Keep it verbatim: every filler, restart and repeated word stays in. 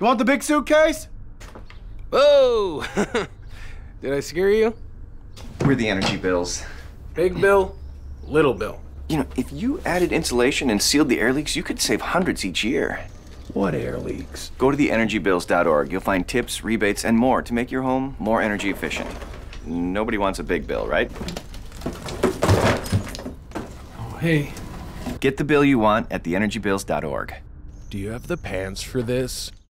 You want the big suitcase? Whoa! Did I scare you? We're the Energy Bills. Big bill, little bill. You know, if you added insulation and sealed the air leaks, you could save hundreds each year. What air leaks? Go to the energy bills dot org. You'll find tips, rebates, and more to make your home more energy efficient. Nobody wants a big bill, right? Oh, hey. Get the bill you want at the energy bills dot org. Do you have the pants for this?